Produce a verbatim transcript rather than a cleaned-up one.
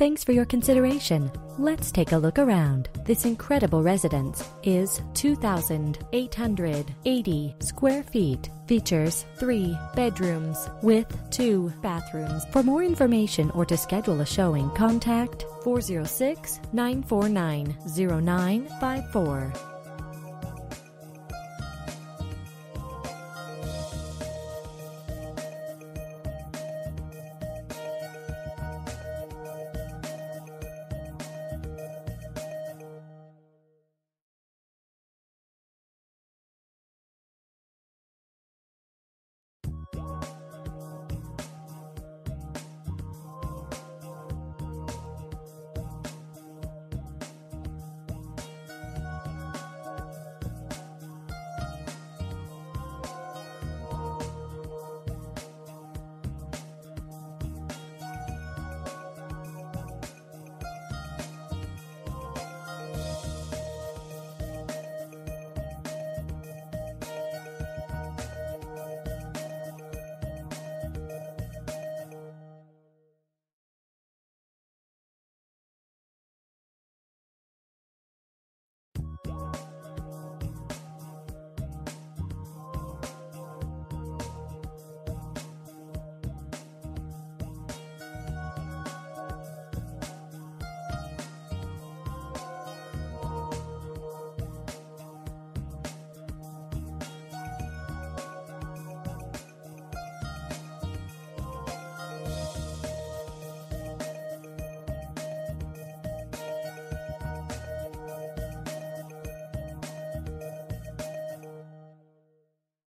Thanks for your consideration. Let's take a look around. This incredible residence is two thousand eight hundred eighty square feet. Features three bedrooms with two bathrooms. For more information or to schedule a showing, contact four zero six, nine four nine, zero nine five four.